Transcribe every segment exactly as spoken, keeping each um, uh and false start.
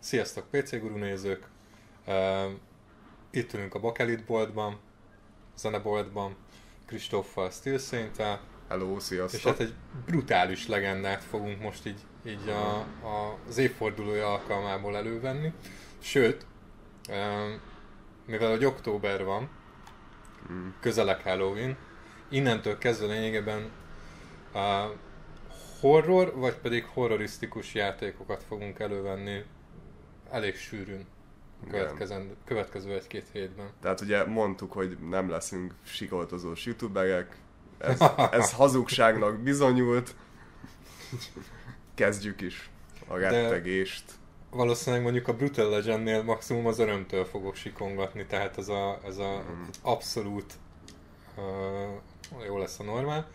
Sziasztok pé cé Guru nézők! Uh, itt ülünk a Bakelit boltban, zeneboltban, Kristóffal, Steel Saint-tel. Hello, sziasztok! És hát egy brutális legendát fogunk most így, így a, a, az évfordulója alkalmából elővenni. Sőt, uh, mivel hogy október van, mm. közelek Halloween, innentől kezdve lényegében uh, horror, vagy pedig horrorisztikus játékokat fogunk elővenni elég sűrűn a következő, következő egy-két hétben. Tehát ugye mondtuk, hogy nem leszünk sikoltozós youtuberek, ez, ez hazugságnak bizonyult. Kezdjük is a rettegést. De valószínűleg mondjuk a Brutal Legendnél maximum az örömtől fogok sikongatni, tehát ez a, ez a mm. abszolút uh, jó lesz a normál.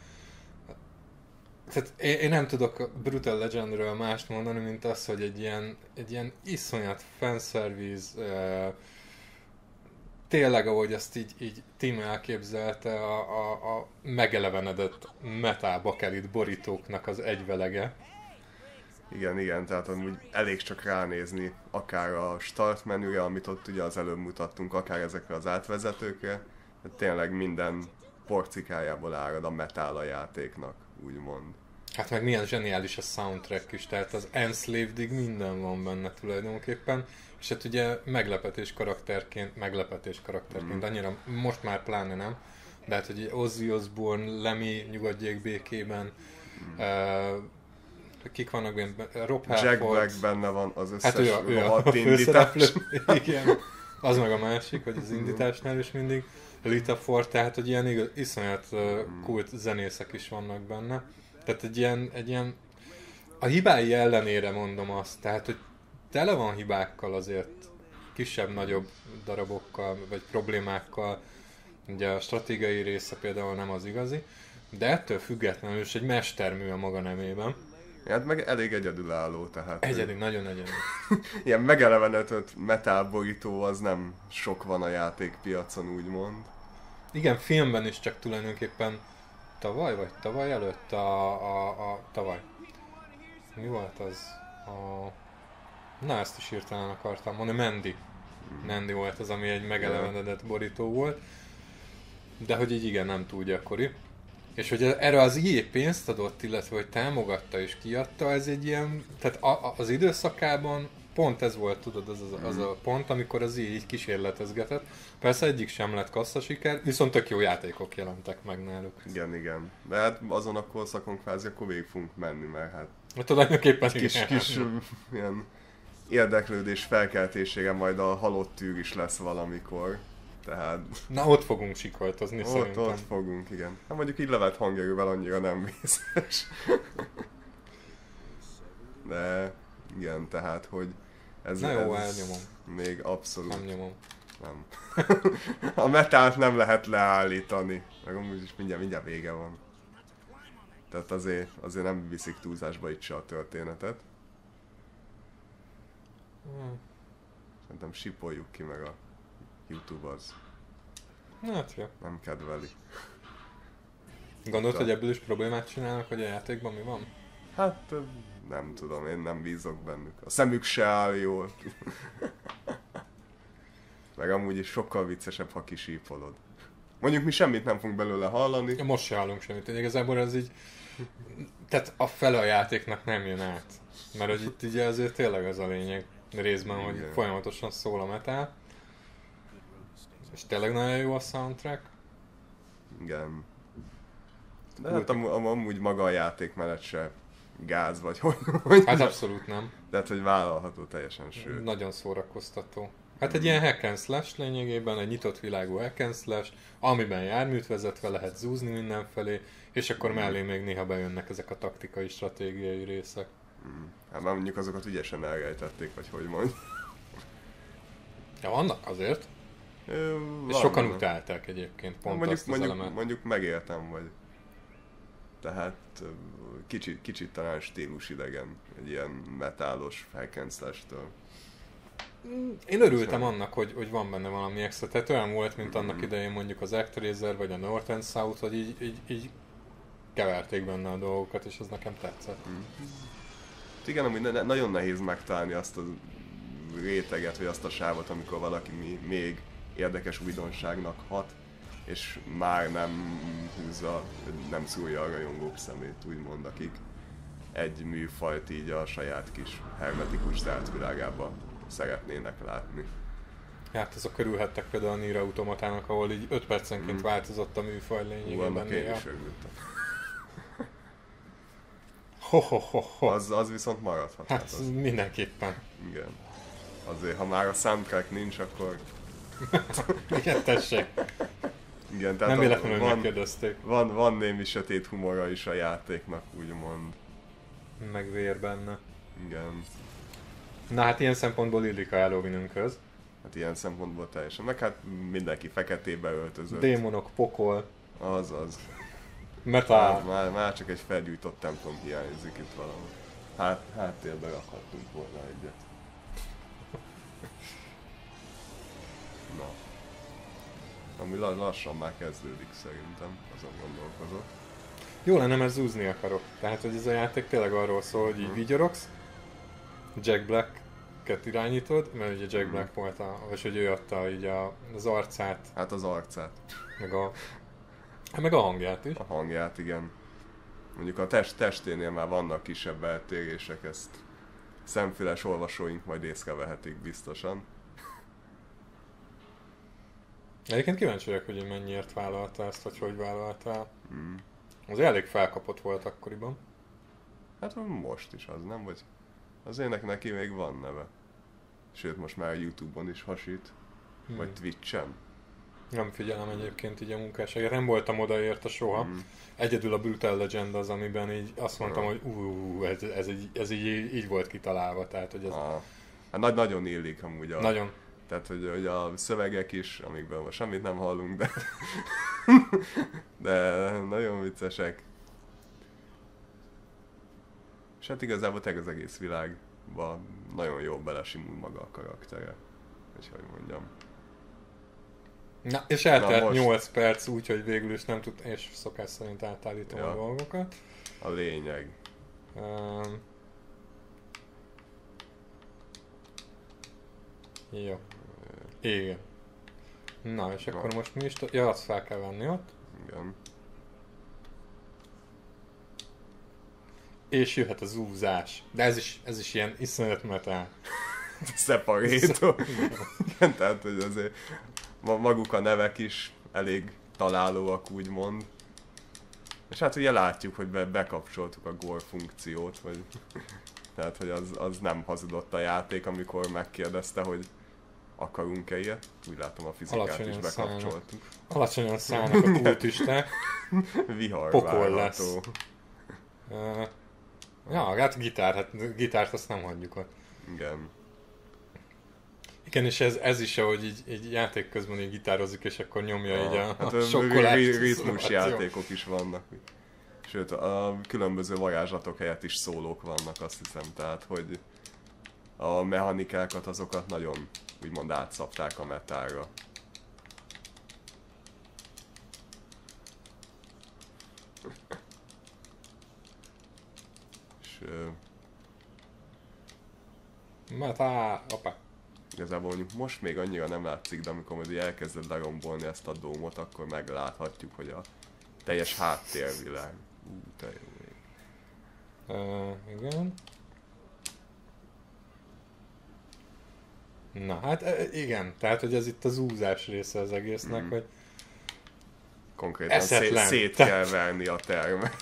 Tehát én, én nem tudok a Brutal Legendről mást mondani, mint az, hogy egy ilyen, egy ilyen iszonyat fanservice, uh, tényleg ahogy azt így, így Tim elképzelte, a, a, a megelevenedett metal bakelit borítóknak az egyvelege. Igen, igen, tehát amúgy elég csak ránézni akár a start menüre, amit ott ugye az előbb mutattunk, akár ezekre az átvezetőkre, de tényleg minden porcikájából árad a metal a játéknak, úgymond. Hát meg milyen zseniális a soundtrack is, tehát az Enslavedig minden van benne tulajdonképpen, és hát ugye meglepetés karakterként, meglepetés karakterként, mm. annyira most már pláne nem, de hát hogy Ozzy Osbourne, Lemmy nyugodjék békében, mm. uh, kik vannak benne, Rob Halford. Jack Black benne van, az összes hát ő a, ő a főszereplő, igen, az meg a másik, hogy az indításnál is mindig, Lita Ford, tehát hogy ilyen igaz, iszonyat uh, kult zenészek is vannak benne. Tehát egy ilyen, egy ilyen, a hibái ellenére mondom azt, tehát hogy tele van hibákkal azért, kisebb-nagyobb darabokkal, vagy problémákkal, ugye a stratégiai része például nem az igazi, de ettől függetlenül is egy mestermű a maga nemében. Hát meg elég egyedülálló, tehát... Egyedi, nagyon egyedül. Ilyen megelevenedett metal borító az nem sok van a játékpiacon, úgymond. Igen, filmben is csak tulajdonképpen tavaly vagy tavaly előtt a, a, a tavaly. Mi volt az? A... Na, ezt is hirtelen akartam mondani, Mandy. Mandy volt az, ami egy megelevenedett borító volt. De hogy így igen, nem túl gyakori. És hogy erre az i á pénzt adott, illetve hogy támogatta és kiadta, ez egy ilyen, tehát a, az időszakában pont ez volt, tudod, az, az, az a pont, amikor az i á így kísérletezgetett. Persze egyik sem lett kasszasiker, viszont tök jó játékok jelentek meg náluk. Igen, igen. De hát azon a korszakon kvázi akkor végig fogunk menni, mert hát... Tulajdonképpen kis, kis ilyen érdeklődés felkeltésére majd a halott tűr is lesz valamikor. Tehát... Na, ott fogunk sikoltozni ott, szerintem. Ott fogunk, igen. Hát mondjuk így levett hangerővel annyira nem vészes. De igen, tehát, hogy ez... Na jó, ez elnyomom. Még abszolút... Nem nyomom. Nem. A metált nem lehet leállítani. Meg amúgy is mindjárt, mindjárt vége van. Tehát azért, azért nem viszik túlzásba itt se a történetet. Hmm. Szerintem sipoljuk ki, meg a YouTube az hát jó. nem kedveli. Gondolod, hogy ebből is problémát csinálnak, hogy a játékban mi van? Hát nem tudom, én nem bízok bennük. A szemük se áll jól. Meg amúgy is sokkal viccesebb, ha kisípolod. Mondjuk mi semmit nem fogunk belőle hallani. Ja, most se hallunk semmit. Igazából ez így... Tehát a fele a játéknak nem jön át. Mert hogy itt ugye azért tényleg az a lényeg részben, hogy igen, folyamatosan szól a metal. És tényleg nagyon jó a soundtrack. Igen. De hát am- am- amúgy maga a játék mellett se gáz vagy hogy, hogy hát abszolút nem. De hát, hogy vállalható teljesen, sőt. Nagyon szórakoztató. Hát egy mm. ilyen hack and slash lényegében, egy nyitott világú hack and slash, amiben járműt vezetve lehet zúzni mindenfelé, és akkor mm. mellé még néha bejönnek ezek a taktikai, stratégiai részek. Mm. Hát már mondjuk azokat ügyesen elrejtették, vagy hogy mondj. Ja, vannak azért. Ö, és sokan utálták egyébként pont mondjuk, azt az mondjuk, elemet. Mondjuk megéltem, vagy. Tehát kicsit, kicsit talán stílus idegen, egy ilyen metálos hack and slash-től. Én örültem annak, hogy, hogy van benne valami extra. Tehát olyan volt, mint annak idején mondjuk az Actraiser vagy a North and South, hogy így, így, így keverték benne a dolgokat, és ez nekem tetszett. Igen, amúgy ne, nagyon nehéz megtalálni azt a réteget, vagy azt a sávot, amikor valaki még érdekes újdonságnak hat, és már nem húzza, nem szúrja a rajongók szemét, úgymond, akik egy műfajt így a saját kis hermetikus zárt világába szeretnének látni. Hát azok körülhettek például a Nier Automatának, ahol így öt percenként mm. változott a műfaj lényegében. Annak én is örültem. Ho, ho, ho, ho. Az, az viszont maradhat. Hát az... mindenképpen. Igen. Azért, ha már a soundtrack nincs, akkor... Igen, tessék. Igen, tehát nem véletlenül van, megkérdezték. Van, van némi sötét humora is a játéknak, úgymond. Meg vér benne. Igen. Na hát ilyen szempontból illik a Halloweenünkhöz. Hát ilyen szempontból teljesen. Meg hát mindenki feketébe öltözött. Démonok, pokol. Az, az. Metál. Már, már csak egy felgyújtott templom hiányzik itt valami. Hát, háttérbe rakhattunk volna egyet. Na. Ami lassan már kezdődik szerintem, azon gondolkozok. Jó lenne, mert zúzni akarok. Tehát, hogy ez a játék tényleg arról szól, hogy így vigyorogsz, Jack Black-et irányítod, mert ugye Jack Black volt a, vagy hogy ő adta így a, az arcát. Hát az arcát. Meg a, meg a hangját is. A hangját, igen. Mondjuk a test, testénél már vannak kisebb eltérések, ezt szemfüles olvasóink majd észrevehetik biztosan. Egyébként kíváncsi vagyok, hogy mennyiért vállalta ezt, vagy hogy vállalta. Mm. Az elég felkapott volt akkoriban. Hát most is az, nem? Vagy azért neki még van neve. Sőt, most már a YouTube-on is hasít. Hmm. Vagy Twitch-en. Nem figyelem egyébként így a munkásságát. Nem voltam odaérte soha. Hmm. Egyedül a Brutal Legend az, amiben így azt mondtam, hmm. hogy ú, ez, ez, így, ez így, így volt kitalálva. Tehát, hogy ez... ah. Hát nagy, nagyon illik amúgy a... Nagyon. Tehát, hogy, hogy a szövegek is, amikben most semmit nem hallunk, de... de nagyon viccesek. És hát igazából tényleg az egész világban nagyon jól belesimul maga a karaktere. És hogy mondjam. Na, és eltelt most... nyolc perc úgy, hogy végül is nem tud, és szokás szerint átállítom ja. a dolgokat. A lényeg. Um... Jó. Igen. Na, és akkor Na. most mi is... T- ja, azt fel kell venni ott. Igen. És jöhet az úzás. De ez is, ez is ilyen iszonyat metal. Separétó. Igen, tehát, hogy azért maguk a nevek is elég találóak, úgymond. És hát ugye látjuk, hogy be, bekapcsoltuk a gore funkciót, vagy... Tehát, hogy az, az nem hazudott a játék, amikor megkérdezte, hogy akarunk-e ilyet. Úgy látom, a fizikát Alacsonyan is bekapcsoltuk. Szállnak. Alacsonyan szállnak a kultisták. Vihar Pokol lesz. Uh, ja, hát gitár, hát gitárt azt nem hagyjuk ott. Igen. Igen, és ez, ez is, ahogy így, így játék közben így gitározik, és akkor nyomja ja, így a, hát a sokkolást. Ritmus játékok is vannak. Sőt, a különböző varázslatok helyett is szólók vannak, azt hiszem, tehát, hogy a mechanikákat, azokat nagyon úgymond átszapták a metálra. És... Metál, apa. Igazából most még annyira nem látszik, de amikor majd elkezded lerombolni ezt a dómot, akkor megláthatjuk, hogy a teljes háttérvilág. Ú, te jó ég. Uh, igen. Na hát igen, tehát hogy ez itt az úzás része az egésznek, mm. hogy konkrétan szét, szét kell verni a termet.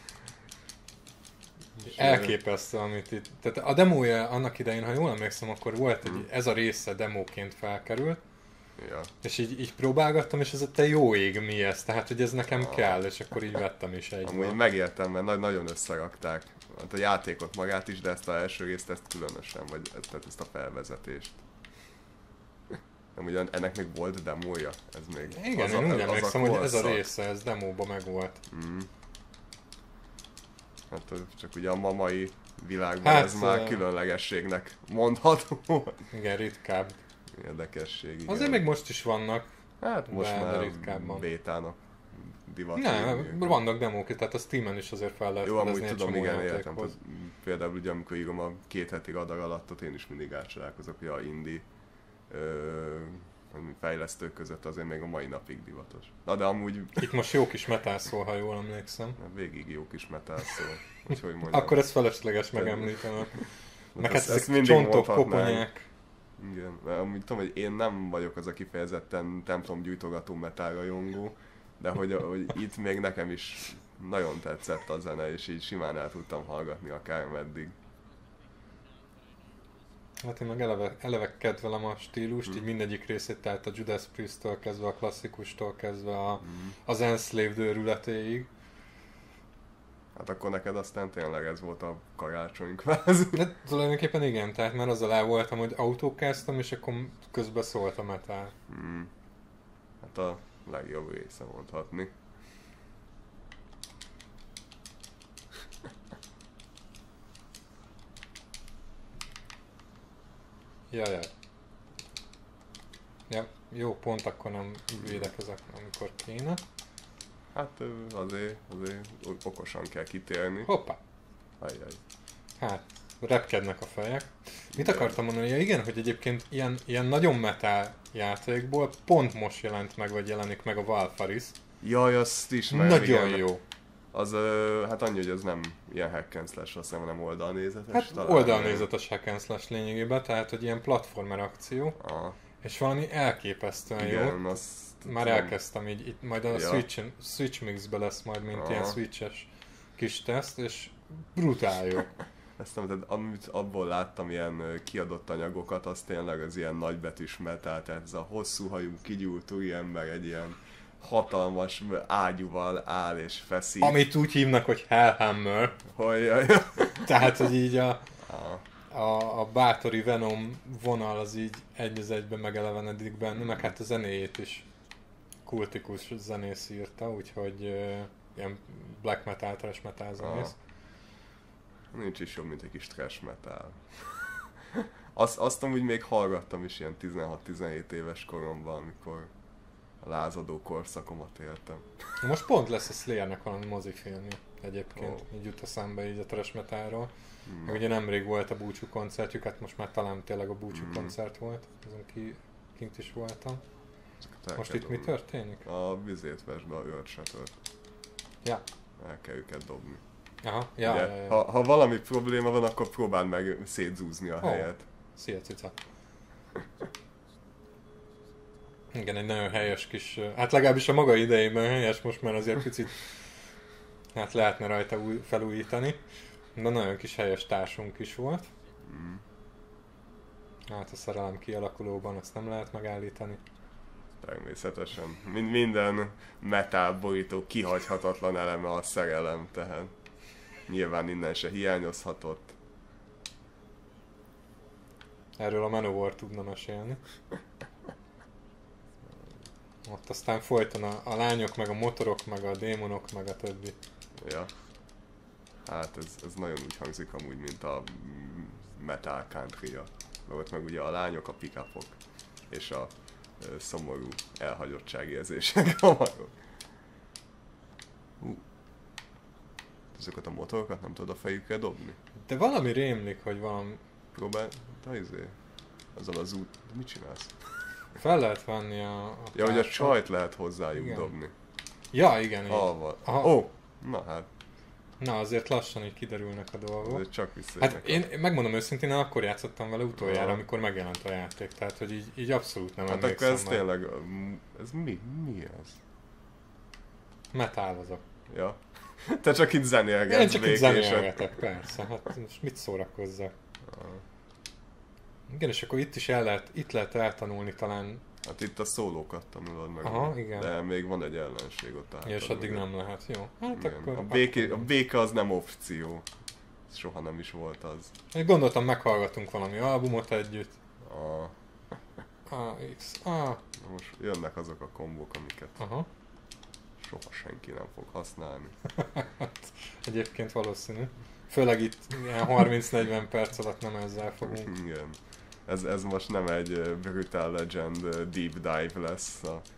Elképesztő, amit itt... Tehát a demója annak idején, ha jól emlékszem, akkor volt egy, mm. ez a része demóként felkerült, ja. és így, így próbálgattam, és ez a te jó ég mi ez, tehát hogy ez nekem ah. kell, és akkor így vettem is egy. Amúgy megértem, mert nagyon összerakták hát a játékot magát is, de ezt az első részt, ezt különösen, vagy ezt, ezt a felvezetést. Amúgy ennek még volt demója? Ez még igen, az én úgy emlékszem, hogy ez a része, ez demóba megvolt. Mm. Hát csak ugye a mamai világban hát, ez már különlegességnek mondható. Igen, ritkább. Érdekesség, igen. Azért még most is vannak. Hát most már bétának divat. Nem, vannak demók, tehát a Steamen is azért fel lehet jó, amúgy fedezni egy tudom, csomó igen, értem. játékhoz. Tehát, például ugye, amikor írom a két heti radar alattot, én is mindig átcsodálkozok, hogy a indie ö, fejlesztők között azért még a mai napig divatos. Na de amúgy... Itt most jó kis metal szól, ha jól emlékszem. Végig jó kis metal szól. Úgyhogy mondjam. Akkor ez felesleges megemlítenem. Meg hát ezt ezek csontok, koponyák. Igen, mert amúgy tudom, hogy én nem vagyok az a kifejezetten templomgyújtogató metal rajongó, de hogy, hogy itt még nekem is nagyon tetszett a zene, és így simán el tudtam hallgatni akármeddig. Hát én meg eleve, eleve kedvelem a stílust, hmm. így mindegyik részét, tehát a Judas Priest-től kezdve, a klasszikustól kezdve a, hmm. az Enslaved őrületéig. Hát akkor neked aztán tényleg ez volt a karácsony kvázi. De tulajdonképpen igen, tehát már azzal el voltam, hogy autókáztam, és akkor közben szólt a metal. Hmm. Hát a legjobb része mondhatni. Jajjaj. Ja, jó, pont akkor nem védekezek, amikor kéne. Hát azért, azért okosan kell kitérni. Hoppá! Ajjaj. Hát, repkednek a fejek. Mit akartam mondani? Ja, igen, hogy egyébként ilyen, ilyen nagyon metal játékból pont most jelent meg, vagy jelenik meg a Valfaris. Jaj, azt ismerem. Nagyon igen. jó. Az, hát annyi, hogy ez nem ilyen hack and slash, azt hiszem, hanem oldalnézetes. Hát talán, oldalnézetes hack and slash lényegében, tehát hogy ilyen platformer akció. Aha. És valami elképesztően igen, jó. azt Már tudom. elkezdtem így, itt majd a Ja. Switch, Switch Mixbe lesz majd, mint Aha. ilyen Switches kis teszt, és brutál jó. Ezt nem, tehát amit abból láttam ilyen ö, kiadott anyagokat, az tényleg az ilyen nagybetűs metal, tehát ez a hosszú hajú, kigyúrt úriember egy ilyen hatalmas ágyúval áll és feszít. Amit úgy hívnak, hogy Hellhammer. Hogy, jaj. Tehát, hogy így a, Aha. a, a bátori Venom vonal az így egy az egyben megelevenedik benne, meg hát a zenéjét is kultikus zenész írta, úgyhogy uh, ilyen black metal, thrash metal zenész. Nincs is jobb, mint egy kis trash metal. Azt, azt amúgy még hallgattam is ilyen tizenhat-tizenhét éves koromban, amikor a lázadó korszakomat éltem. Most pont lesz a Slayernek valami mozifilmje egyébként, Oh. így jut eszembe így a thrash metalról. Hmm. Meg ugye nemrég volt a búcsú koncertjük, hát most már talán tényleg a búcsú Mm. koncert volt, azon ki, kint is voltam. Ezeket el Most kell itt mi dobni. történik? A vizét vesd be, a Earth-Shattert. Ja. El kell őket dobni. Aha, ja, Ugye, ja, ja. Ha, ha valami probléma van, akkor próbáld meg szétzúzni a Oh. helyet. Szia, cica. Igen, egy nagyon helyes kis, hát legalábbis a maga idejében helyes, most már azért picit hát lehetne rajta új, felújítani. De nagyon kis helyes társunk is volt. Mm. Hát a szerelem kialakulóban azt nem lehet megállítani. Természetesen. Mind, minden metal borító kihagyhatatlan eleme a szerelem, tehát nyilván innen se hiányozhatott. Erről a Manowar tudna mesélni. Ott aztán folyton a, a lányok, meg a motorok, meg a démonok, meg a többi. Ja. Hát ez, ez nagyon úgy hangzik amúgy, mint a metal country-ja. Mert ott meg ugye a lányok, a pick-upok és a ö, szomorú elhagyottságérzések hamarok. Uh. Ezeket a motorokat nem tudod a fejükre dobni? De valami rémlik, hogy valami... Próbálj, de izé, azzal az út, de mit csinálsz? Fel lehet venni a... a Ja, hogy a társat. csajt lehet hozzájuk Igen. dobni. Ja, igen, így. Alva. Aha. Ó, oh, na hát, Na, azért lassan így kiderülnek a dolgok. ez csak visszajönnek. Hát én megmondom őszintén, akkor játszottam vele utoljára, Aha. amikor megjelent a játék. Tehát, hogy így, így abszolút nem Hát akkor emlékszem ez már. tényleg, mm, ez mi? Mi ez? Metálozok. Ja. Te csak itt zenélgetsz Én csak itt békésen. zenélgetek, persze. Hát most mit szórakozzak? Ah. Igen, és akkor itt is el lehet, itt lehet eltanulni talán, Hát itt a szólókat tanulod meg. Aha, igen. De még van egy ellenség ott át. és addig nem lehet. Jó, hát Igen. akkor... A, béké, a béke az nem opció. Ez soha nem is volt az. Én gondoltam, meghallgatunk valami albumot együtt. A, A, X, A, most jönnek azok a kombók, amiket aha. soha senki nem fog használni. Hát, egyébként valószínű. Főleg itt ilyen harminc-negyven perc alatt nem ezzel fogunk. Igen. Ez, ez most nem egy ö, Brutal Legend ö, deep dive lesz a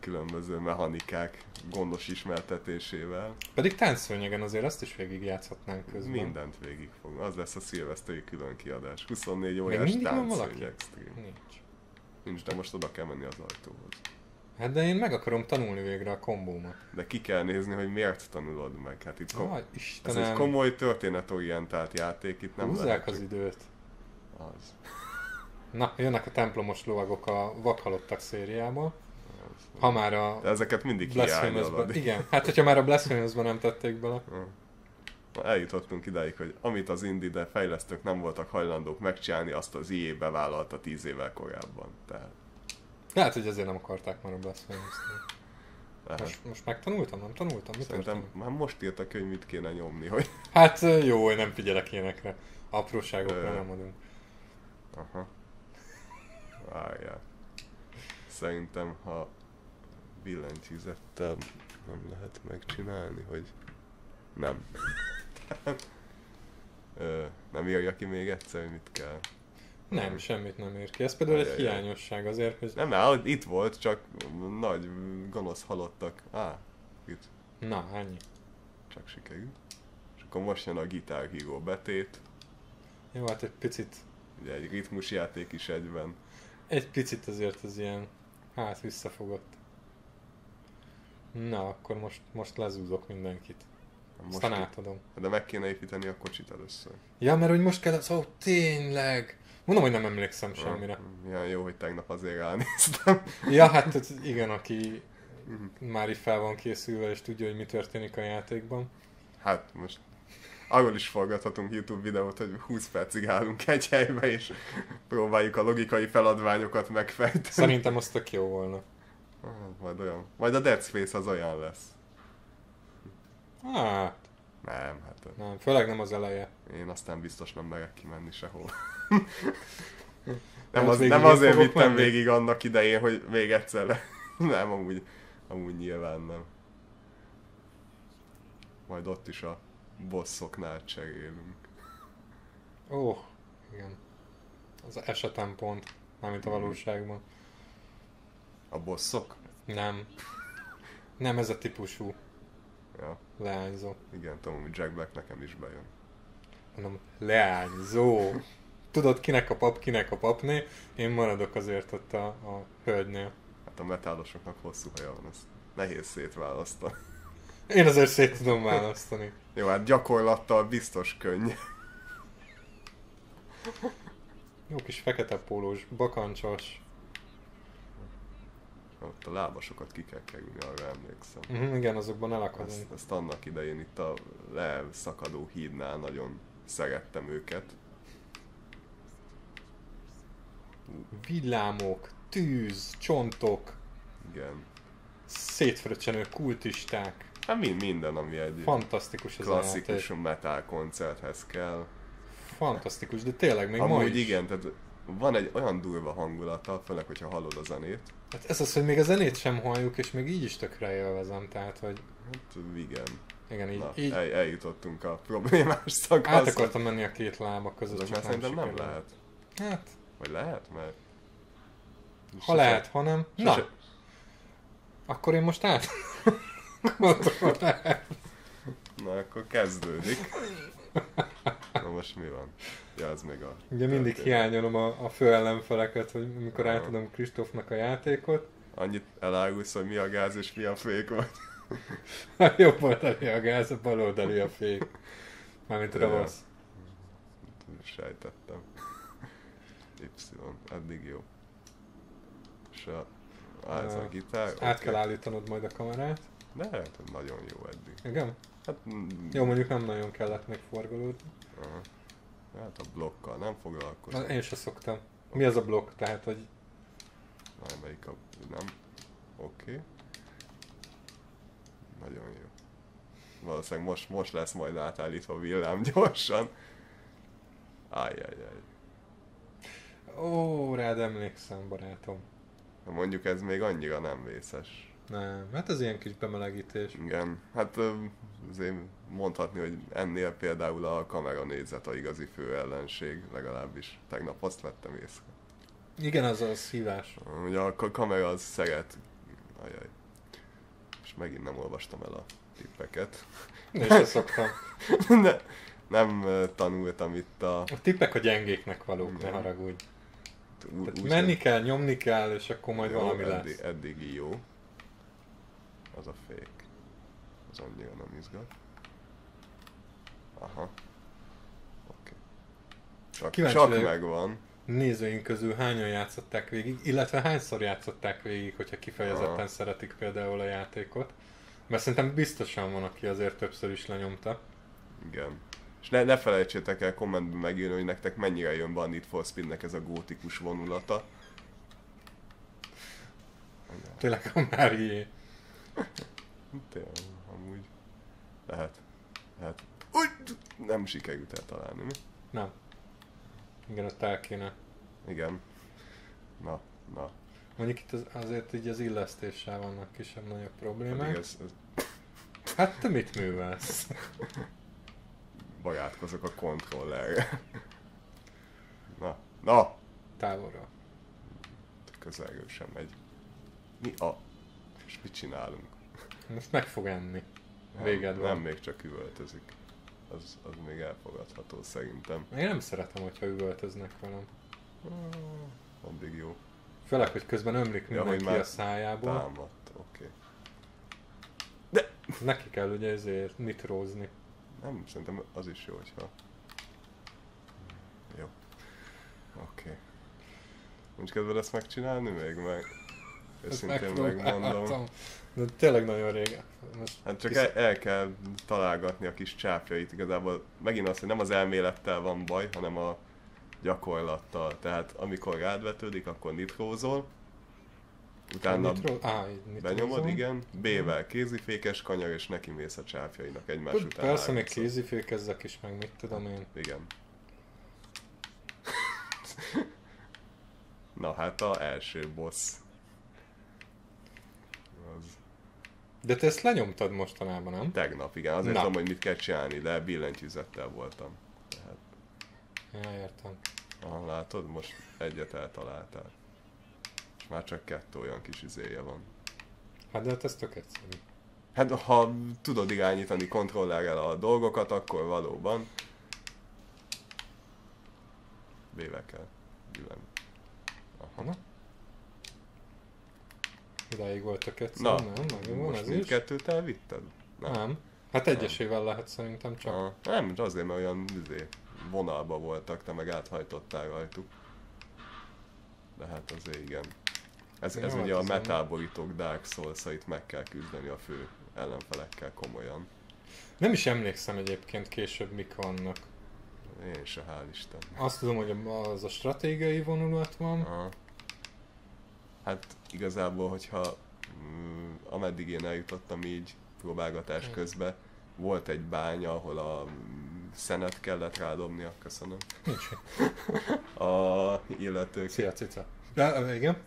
különböző mechanikák gondos ismertetésével. Pedig táncszőnyegen azért azt is végigjátszhatnánk közben. Mindent végig fog. Az lesz a szilveszteri külön kiadás. huszonnégy Még órás mindig van valaki? táncszőny extrém. Nincs. Nincs, de most oda kell menni az ajtóhoz. Hát de én meg akarom tanulni végre a kombómat. De ki kell nézni, hogy miért tanulod meg. Hát itt kom- Aj, ez Istenem, egy komoly történetorientált játék, itt nem húzzák lehet az csak- időt. Az. Na, jönnek a templomos lovagok a vakhalottak szériából. az. Ha már a De ezeket mindig Blasphemous-ban... hiányolod. Igen, hát hogyha már a Blasphemous-ban nem tették bele. Na, eljutottunk idáig, hogy amit az indie, de fejlesztők nem voltak hajlandók megcsinálni, azt az í á bevállalta tíz évvel korábban. Tehát, Lehet, hogy ezért nem akarták már a Blasphemous-t. lehet. Most, most megtanultam, nem tanultam? Mit Szerintem történt? már most írtak, hogy mit kéne nyomni, hogy... Hát jó, én nem figyelek ilyenekre. Apróságokra Ö. nem adunk. Aha. Várjál. Szerintem, ha billentyűzettel nem lehet megcsinálni, hogy nem. Ö, nem írja ki még egyszer, hogy mit kell. Nem, semmit nem ér ki. Ez például egy Ajajaj. hiányosság azért, hogy... Nem, mert itt volt, csak nagy gonosz halottak. Á, itt Na, ennyi. csak sikerült. És akkor most jön a Guitar Hero betét. Jó, hát egy picit, Ugye egy ritmusjáték is egyben. egy picit azért az ilyen, hát visszafogott. Na, akkor most, most lezúzok mindenkit. Most Aztán itt- átadom. De meg kéne építeni a kocsit először. Ja, mert hogy most kell, szóval tényleg. Mondom, hogy nem emlékszem semmire. Milyen jó, hogy tegnap azért ránéztem. Ja, hát ez igen, aki már így fel van készülve és tudja, hogy mi történik a játékban. Hát most arról is forgathatunk YouTube videót, hogy húsz percig állunk egy helybe, és próbáljuk a logikai feladványokat megfejteni. Szerintem az tök jó volna. Ah, majd olyan. Majd a Dead Space az olyan lesz. Hát, Nem, hát nem, főleg nem az eleje. én aztán biztos nem merek kimenni sehol. Nem, Nem, ott az, végig nem én azért fogok vittem menni? végig annak idején, hogy még egyszer le... Nem, amúgy, amúgy nyilván nem. Majd ott is a bosszoknál cserélünk. Ó, oh, igen. Az esetem pont, mármint a valóságban. A bosszok? Nem. Nem ez a típusú Ja, leányzó. igen, tudom, hogy Jack Black nekem is bejön. Mondom, leányzó. Tudod, kinek a pap, kinek a papné, én maradok azért ott a, a hölgynél. Hát a metálosoknak hosszú haja van, ezt nehéz szétválasztani. Én azért szét tudom választani. Jó, hát gyakorlattal biztos könny. Jó kis fekete pólós, bakancsos. Ott a lábasokat ki kell kerülni, arra emlékszem. Uh-huh, igen, azokban Ezt, elakadunk. ezt annak idején itt a leszakadó hídnál nagyon szerettem őket. Villámok, tűz, csontok, Igen. szétfröccsenő kultisták. Hát mind, minden, ami egy Fantasztikus ez a klasszikus játék. metal koncerthez kell. Fantasztikus, de tényleg még ma Amúgy is. igen, tehát van egy olyan durva hangulata, főleg, hogyha hallod a zenét. Hát ez az, hogy még a zenét sem halljuk, és még így is tökre élvezem, tehát, hogy Hát igen. igen, így, Na, így el, eljutottunk a problémás át szakaszra. akartam menni a két lába között, Azok csak már nem szerintem nem sikerült. lehet. Hát, Vagy lehet, mert... ha Sose- lehet, ha nem, na, sose- akkor én most át. Gondolom, lehet. Na, akkor kezdődik. Na most mi van? Ja, ez még a... Ugye mindig történet. hiányolom a, a fő ellenfeleket, hogy mikor Aha. átadom Kristófnak a játékot. Annyit elárulsz, hogy mi a gáz és mi a fék vagy. A jobb oldali a gáz, a bal oldali a fék. Mármint Ja. ravasz. Sejtettem. Y, eddig jó. És a... Á, ez a Ö, gitár? Át oké. kell állítanod majd a kamerát. De hát nagyon jó eddig. Igen? Hát, mm, Jó, mondjuk nem nagyon kellett még forgolódni. aha. Hát a blokkal nem Na, foglalkozom. én se szoktam. Mi az a blokk? Tehát, hogy Na, melyik a... Nem. Oké. Okay. Nagyon jó. Valószínűleg most, most lesz majd átállítva a villám gyorsan. Ájjájjáj. ó, rád emlékszem, barátom. Mondjuk ez még annyira nem vészes. Nem, hát ez ilyen kis bemelegítés. Igen, hát ö, azért mondhatni, hogy ennél például a kamera nézet a igazi fő ellenség, legalábbis tegnap azt vettem észre. Igen, az a szívás. Ugye a ka- kamera az szeret Ajaj. És megint nem olvastam el a tippeket. Én sem szoktam. ne, nem uh, tanultam itt a... A tippek a gyengéknek valók, ne haragudj. Tehát menni kell, nyomni kell, és akkor majd jó, valami eddig, lesz. Eddigi jó. Az a fake. Az annyira nem izgat. Aha. Oké. Csak, Kíváncsi csak vagyok. megvan. Nézőink közül hányan játszották végig, illetve hányszor játszották végig, hogyha kifejezetten Aha. szeretik például a játékot. Mert szerintem biztosan van, aki azért többször is lenyomta. Igen. És ne, ne felejtsétek el kommentben megírni, hogy nektek mennyire jön be a Need for Speednek ez a gótikus vonulata. Tényleg a Márié. Tényleg, amúgy lehet. Lehet. Úgy, nem sikerült eltalálni, mi? Nem. Igen, ott el kéne. Igen. Na, na. Mondjuk itt az, azért így az illesztéssel vannak kisebb-nagyobb problémák. Pedig ez, ez Hát te mit művelsz? barátkozok a kontrollerre. Na, na! Távolra. Közelről sem megy. Mi a... És mit csinálunk? Ezt meg fog enni. Nem, Véged van. nem, még csak üvöltözik. Az, az még elfogadható szerintem. Én nem szeretem, hogyha üvöltöznek velem. Addig jó. Főleg, hogy közben ömlik Ja, hogy mindenki már a szájából. támadt, oké. Neki kell ugye ezért nitrózni. Nem, szerintem az is jó, hogyha... Jó. Oké. Nincs kedved ezt megcsinálni még meg? Őszintén megmondom. De tényleg nagyon régen. Most Hát csak visz... el, el kell találgatni a kis csápjait igazából. Megint az, hogy nem az elmélettel van baj, hanem a gyakorlattal. Tehát amikor rád vetődik, akkor nitrózol. Utána Nitro... ah, így benyomod, igen. B-vel kézifékes kanyar, és neki mész a csápjainak egymás Tud, után. persze, még háromszor. kézifékezzek is, meg mit tudom én. Igen. Na hát a első boss. Az De te ezt lenyomtad mostanában, nem? tegnap, igen. Azért Na. tudom, hogy mit kell csinálni, de billentyűzettel voltam. Tehát, Ja, értem. aha, látod, most egyet eltaláltál. És már csak kettő olyan kis izéje van. Hát de hát ez tök egyszerű. Hát ha tudod irányítani kontrollerrel a dolgokat, akkor valóban B-vel kell billen. Aha. Na? Idáig volt tök egyszerű, Na, nem? Nagyon van most ez is? mindkettőt elvitted? Nem. nem. Hát egyesével lehet szerintem csak. Ah, nem, azért, mert olyan izé, vonalba voltak, te meg áthajtottál rajtuk. De hát azért igen. Ez, ez Jó, ugye hát a ez metáborítók Dark Souls-ait meg kell küzdeni a fő ellenfelekkel komolyan. Nem is emlékszem egyébként később mik vannak. Én se, hál' Isten. Azt tudom, hogy az a stratégiai vonulat van. Aha. Hát igazából, hogyha mm, ameddig én eljutottam így próbálgatás közben, volt egy bánya, ahol a mm, szenet kellett rádobnia, köszönöm. Nincs. A illetők. Szia, cica. De, igen.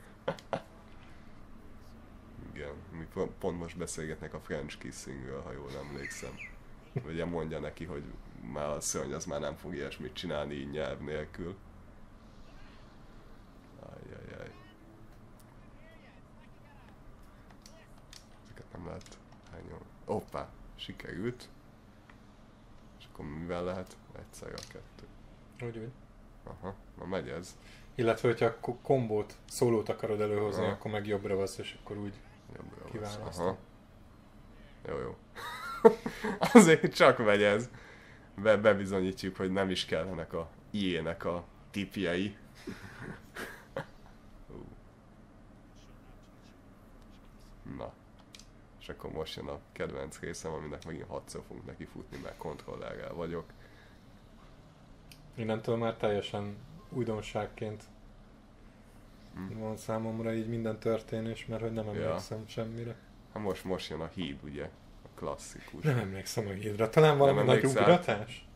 Igen, mi po- pont most beszélgetnek a French Kissingről, ha jól emlékszem. Ugye mondja neki, hogy már a szörny az már nem fog ilyesmit csinálni így nyelv nélkül. Ajjajjaj. Ezeket nem lehet hányolni. Hoppá, sikerült. És akkor mivel lehet? Egyszer a kettő. Úgy, úgy. Aha, na megy ez. Illetve, hogyha ko- kombót, szólót akarod előhozni, Aha. akkor meg jobbra vasz, és akkor úgy Jobbra van. kiválasztom. Aha. Jó, jó. Azért csak megy ez. Be, bebizonyítjuk, hogy nem is kellenek a iének a tipjei. Ú. Na. És akkor most jön a kedvenc részem, aminek megint hatszor fogunk neki futni, mert kontrollerrel vagyok. Innentől már teljesen újdonságként Hm. van számomra így minden történés, mert hogy nem Ja. emlékszem semmire. Hát most, most jön a híd, ugye? A klasszikus. Nem emlékszem a hídra. Talán valami Nem nagy emlékszel? ugratás?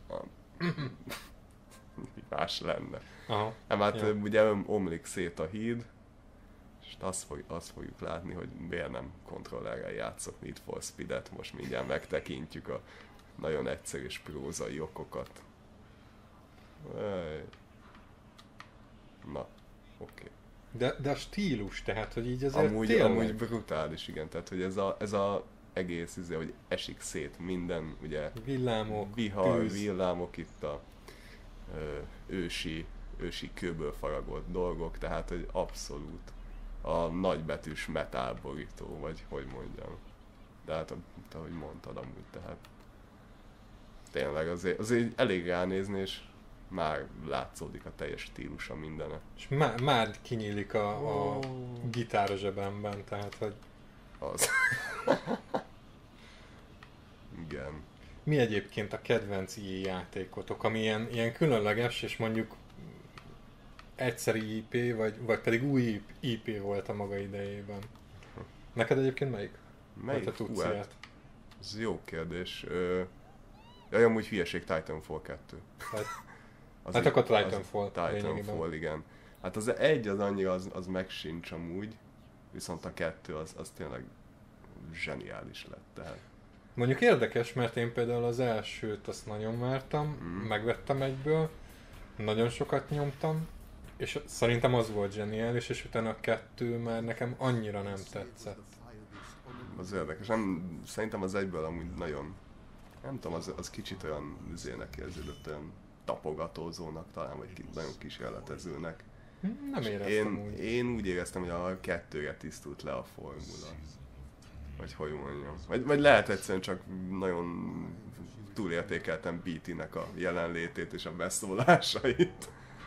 Más lenne. Aha. Nem, hát Ja. ugye omlik szét a híd, és azt, fog, azt fogjuk látni, hogy miért nem kontrollerrel játszok Need for Speed-et. Most mindjárt megtekintjük a nagyon egyszerű és prózai okokat. Ej. Na, oké. De, de a stílus, tehát, hogy így azért Amúgy, tényleg... amúgy brutális, igen, tehát hogy ez a, ez a egész, izé, hogy esik szét minden, ugye Villámok, vihar, tűz. villámok itt a ö, ősi, ősi kőből faragott dolgok, tehát hogy abszolút a nagybetűs metálborító, vagy hogy mondjam. De hát, ahogy mondtad amúgy, tehát tényleg azért, azért elég ránézni, és már látszódik a teljes stílusa mindene. És má, már kinyílik a, a Oh. gitár a zsebemben, tehát, hogy Az. Igen. mi egyébként a kedvenc i á játékotok, ami ilyen, ilyen különleges, és mondjuk egyszeri i pé, vagy, vagy pedig új i pé volt a maga idejében. Neked egyébként melyik? Melyik? Volt a Hú, tudsz hát, ilyet? ez jó kérdés. Ö, jaj, amúgy hülyeség, Titanfall kettő. Hát, Az hát egy- akkor Titanfall az Titanfall, lényegében. igen. Hát az egy az annyi, az, az meg sincs amúgy, viszont a kettő az, az tényleg zseniális lett. Tehát. Mondjuk érdekes, mert én például az elsőt azt nagyon vártam, Mm. megvettem egyből, nagyon sokat nyomtam, és szerintem az volt zseniális, és utána a kettő már nekem annyira nem tetszett. Az érdekes. Nem, szerintem az egyből amúgy nagyon, nem tudom, az, az kicsit olyan üzének érződött, olyan tapogatózónak talán, vagy ki- nagyon kísérletezőnek. Hm, Nem éreztem Én, úgy. én úgy éreztem, hogy a kettőre tisztult le a formula. Vagy hogy mondjam. Vagy, vagy lehet egyszerűen csak nagyon túlértékeltem bé té-nek a jelenlétét és a beszólásait.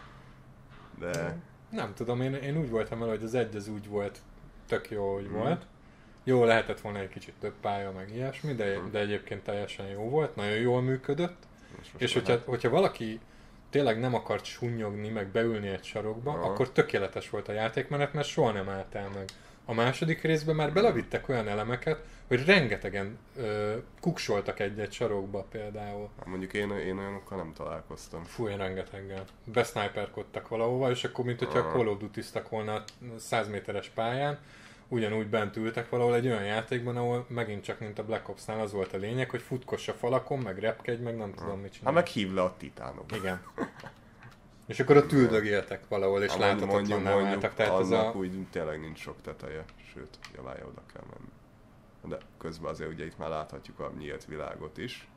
De Nem tudom, én, én úgy voltam el, hogy az egy az úgy volt, tök jó, hogy Mm. volt. Jó, lehetett volna egy kicsit több pálya, meg ilyesmi, de, Mm. de egyébként teljesen jó volt, nagyon jól működött. most most És már hogyha, hogyha valaki tényleg nem akart sunnyogni, meg beülni egy sarokba, Aha. akkor tökéletes volt a játékmenet, mert soha nem állt el meg. A második részben már belevittek olyan elemeket, hogy rengetegen ö, kuksoltak egy-egy sarokba például. hát mondjuk én, én olyanokkal nem találkoztam. Fú, én rengeteggel. Besniperkodtak valahova, és akkor mint hogyha Aha. Call of Duty-ztak volna a száz méteres pályán, ugyanúgy bent ültek valahol egy olyan játékban, ahol megint csak mint a Black Ops-nál az volt a lényeg, hogy futkoss a falakon, meg repkedj, meg nem tudom mit Hát csinálni. meg hív le a titánok. Igen. És akkor ott üldögéltek valahol, és Hát láthatatlanná váltak. Tehát ez annak a... úgy tényleg nincs sok teteje, sőt, javája oda kell menni. De közben azért ugye itt már láthatjuk a nyílt világot is.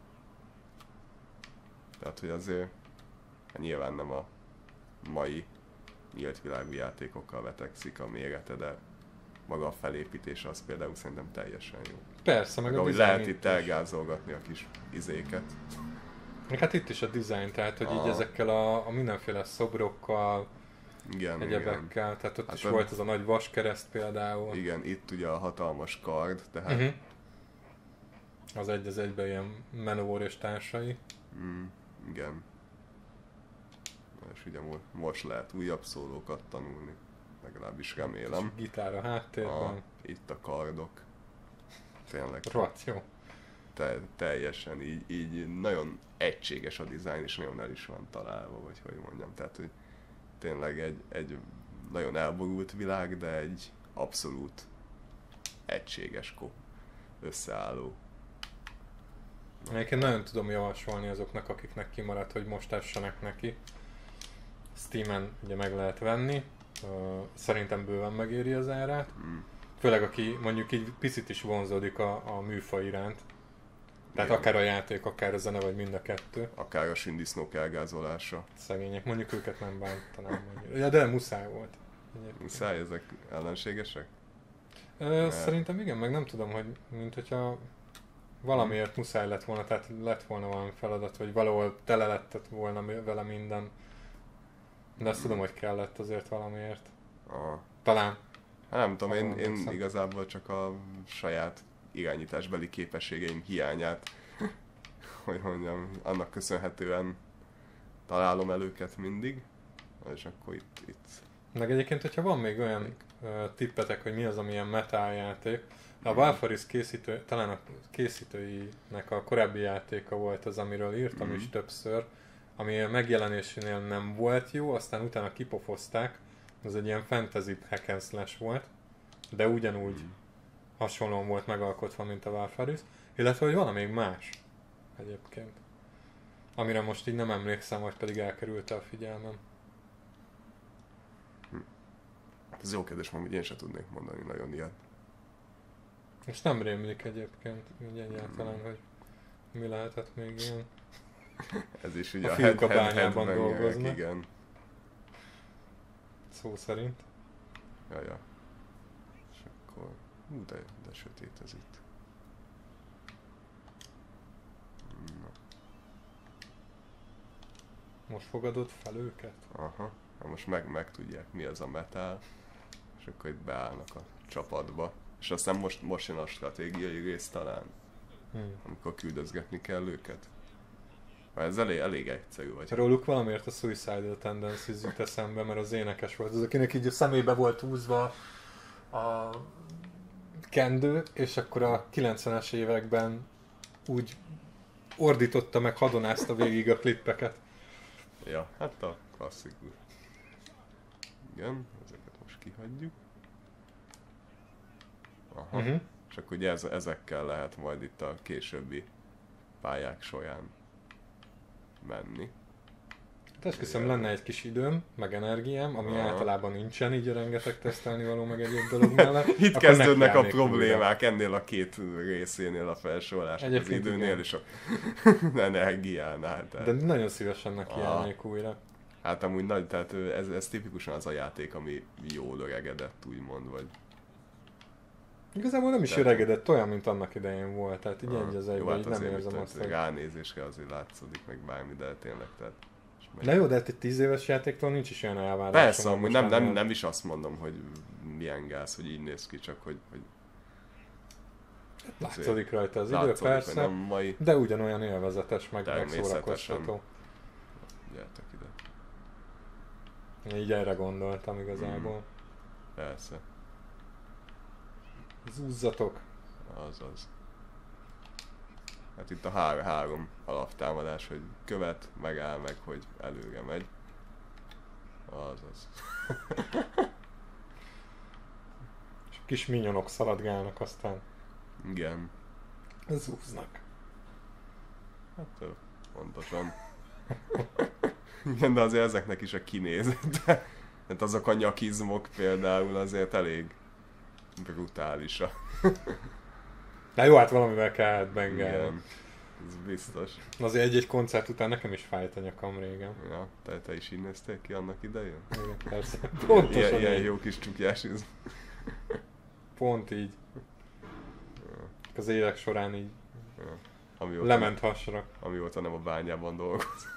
Tehát, hogy azért hát nyilván nem a mai nyílt világú játékokkal vetekszik a mérete, de maga a felépítése az például szerintem teljesen jó. Persze, meg Meg a ahogy design lehet itt is. elgázolgatni a kis izéket. Meg hát itt is a design, tehát hogy így Aha. ezekkel a, a mindenféle szobrokkal, Igen, igen. egyebekkel, tehát ott Hát is a- volt ez a nagy vaskereszt például. Igen, itt ugye a hatalmas kard, tehát Uh-huh. Az egy az egyben ilyen Manowar és társai. mm, igen. És ugye mo- most lehet újabb szólókat tanulni, legalábbis remélem. És gitár a háttérben. A, itt a kardok. Tényleg Rohadt jó. te, teljesen így, így nagyon egységes a dizájn, és nagyon el is van találva, vagy hogy mondjam. Tehát, hogy tényleg egy, egy nagyon elborult világ, de egy abszolút egységes kop összeálló. Egyébként nagyon tudom javasolni azoknak, akiknek kimaradt, hogy most essenek neki. Steamen ugye meg lehet venni. Ö, Szerintem bőven megéri az árát. Mm. Főleg aki mondjuk így picit is vonzódik a, a műfaj iránt. Tehát Igen. akár a játék, akár a zene, vagy mind a kettő. Akár a sündisznók elgázolása. Szegények, mondjuk őket nem bántanám. Mondjuk. Ja, de muszáj volt. Egyébként. Muszáj, ezek ellenségesek? Ö, Szerintem igen, meg nem tudom, hogy mint hogyha valamiért muszáj lett volna, tehát lett volna valami feladat, vagy valahol tele lett volna mi- vele minden. De azt tudom, hogy kellett azért valamiért. A, Talán. hát nem tudom, én, Valami én hiszem. igazából csak a saját irányításbeli képességeim hiányát, hogy mondjam, annak köszönhetően találom el őket mindig, és akkor itt, itt Meg egyébként, hogyha van még olyan ö, tippetek, hogy mi az, ami ilyen metal játék, a Valfaris készítő, talán a készítőinek a korábbi játéka volt az, amiről írtam Mhm. is többször, ami a megjelenésénél nem volt jó, aztán utána kipofozták, ez egy ilyen fantasy hack and slash volt, de ugyanúgy hasonlóan volt megalkotva, mint a Valfaris, illetve hogy van még más egyébként, amire most így nem emlékszem, vagy pedig elkerülte a figyelmem. Ez jó kérdés, mert én sem tudnék mondani nagyon ilyet. Most nem rémlik egyébként, így egyáltalán, hmm. hogy mi lehetett még ilyen. Ez is ugye a a fiúk a head, bányában head dolgoznak. Igen. Szó szerint. Jaja. És akkor... Hú, de, de sötét ez itt. Na. Most fogadod fel őket? Aha. Na most meg, megtudják mi az a metál. És akkor itt beállnak a csapatba. És aztán most, most jön a stratégiai rész talán. Hmm. Amikor küldözgetni kell őket. Mert ez elég, elég egyszerű vagy. Róluk valamiért a Suicidal Tendencies jut eszembe, mert az énekes volt. Az, akinek így a szemébe volt húzva a kendő, és akkor a kilencvenes években úgy ordította meg, hadonázta végig a klippeket. Ja, hát a klasszikus. Igen, ezeket most kihagyjuk. Aha. Uh-huh. És akkor ugye ez, ezekkel lehet majd itt a későbbi pályák során menni. Hát esküszöm, lenne egy kis időm, meg energiám, ami Aha. általában nincsen, így a rengeteg tesztelni való, meg egyéb dolog mellett. Itt kezdődnek a problémák újra. Ennél a két részénél a felsorolásnak, az időnél igen. És a energiánál. Tehát. De nagyon szívesen nekiállnék újra. Hát amúgy nagy, tehát ez, ez tipikusan az a játék, ami jól öregedett, úgymond, vagy... Igazából nem is tehát, öregedett, olyan, mint annak idején volt, tehát így egy az egyben, így nem érzem tehát, azt, hogy... Ránézésre azért látszódik meg bármi, de tényleg, tehát... Na jó, de hát egy tíz éves játéktól nincs is olyan elvárás. Persze, amúgy nem, nem, nem is azt mondom, hogy milyen gáz, hogy így néz ki, csak hogy... hogy látszódik rajta az idő, persze, mai... de ugyanolyan élvezetes, meg megszórakoztató. Gyertek ide. Én így erre gondoltam igazából. Mm. Persze. Zúzzatok. Azaz. Hát itt a há- három alaptámadás, hogy követ, megáll meg, hogy előre megy. Azaz. És a kis minyonok szaladgálnak aztán. Igen. Zúznak. Hát pontosan. Igen, de azért ezeknek is a kinézete. Hát azok a nyakizmok például azért elég brutálisak. Na jó, hát valamivel kellett bengálni. Igen, ez biztos. Azért egy-egy koncert után nekem is fájt a nyakam régen. Ja, te, te is így néztél ki annak idején? Igen, persze. Pontosan ilyen, ilyen jó kis csukjásizm. Pont így. Ja. Az évek során így ja. Amióta lement hasra. Amióta nem a bányában dolgoz.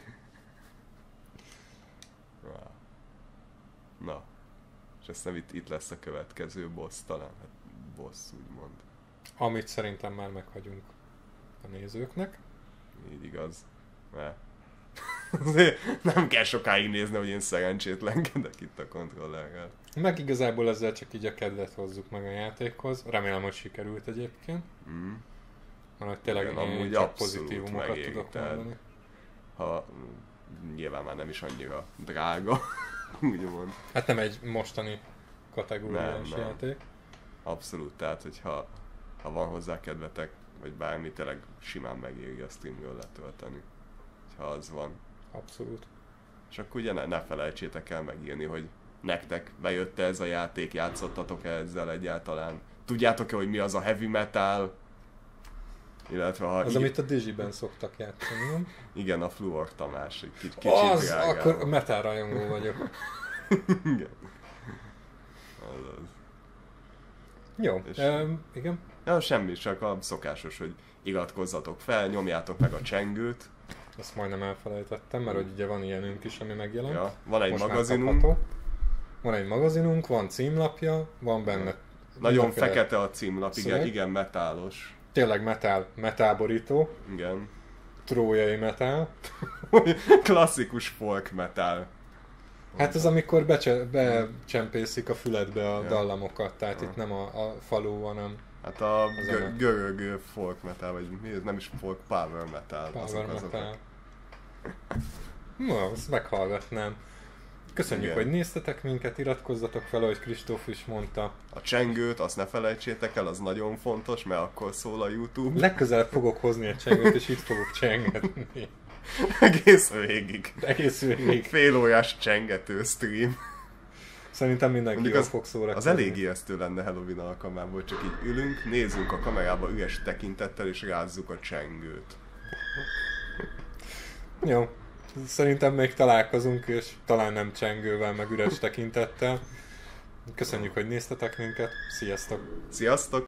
Ja. Na. És aztán itt, itt lesz a következő boss talán. Hát boss úgymond. Amit szerintem már meghagyunk a nézőknek. Így igaz. Mert azért nem kell sokáig nézni, hogy én szerencsétlenkedek itt a kontrollerrel. Meg igazából ezzel csak így a kedvet hozzuk meg a játékhoz. Remélem, hogy sikerült egyébként. Mm. Mert hogy tényleg igen, én csak pozitívumokat megér, tudok mondani. Ha nyilván már nem is annyira drága, úgymond. Hát nem egy mostani kategóriás nem, játék. Nem. Abszolút, tehát hogyha ha van hozzá kedvetek, vagy bármi, tényleg simán megéri a streamről letölteni. Ha az van. Abszolút. És akkor ugye ne, ne felejtsétek el megírni, hogy nektek bejött ez a játék, játszottatok-e ezzel egyáltalán? Tudjátok-e, hogy mi az a heavy metal? Illetve ha az, í- amit a Digiben szoktak játszani, nem? Igen, a Fluor Tamás, egy kicsit kicsit az, drágában. Akkor metal rajongó vagyok. Igen. Azaz. Jó, um, igen. Nem, semmi, csak a szokásos, hogy iratkozzatok fel, nyomjátok meg a csengőt. Ezt majdnem elfelejtettem, mert hogy ugye van ilyenünk is, ami megjelent. Ja, van egy most magazinunk. Van egy magazinunk, van címlapja, van benne... Nagyon fekete a címlap, igen, igen, metálos. Tényleg metál, metálborító. Igen. Trójai metál. Klasszikus folk metál. Hát ez amikor becse, becsempészik a füledbe a ja. dallamokat, tehát ja. itt nem a, a falu, hanem hát a gö- görög folk metal, vagy mi ez? Nem is folk, power metal. Power azok, metal. Na, ezt meghallgatnám. Köszönjük, igen. hogy néztetek minket, iratkozzatok fel, ahogy Kristóf is mondta. A csengőt, azt ne felejtsétek el, az nagyon fontos, mert akkor szól a YouTube. Legközelebb fogok hozni egy csengőt, és itt fogok csengetni. Egész végig. Egész végig. Fél órás csengető stream. Szerintem mindenki Mondjuk jól az, fog szórakozni. az elég ijesztő lenne Halloween alkalmából, csak így ülünk, nézzünk a kamerába üres tekintettel, és rázzuk a csengőt. Jó. Szerintem még találkozunk, és talán nem csengővel, meg üres tekintettel. Köszönjük, hogy néztetek minket. Sziasztok! Sziasztok!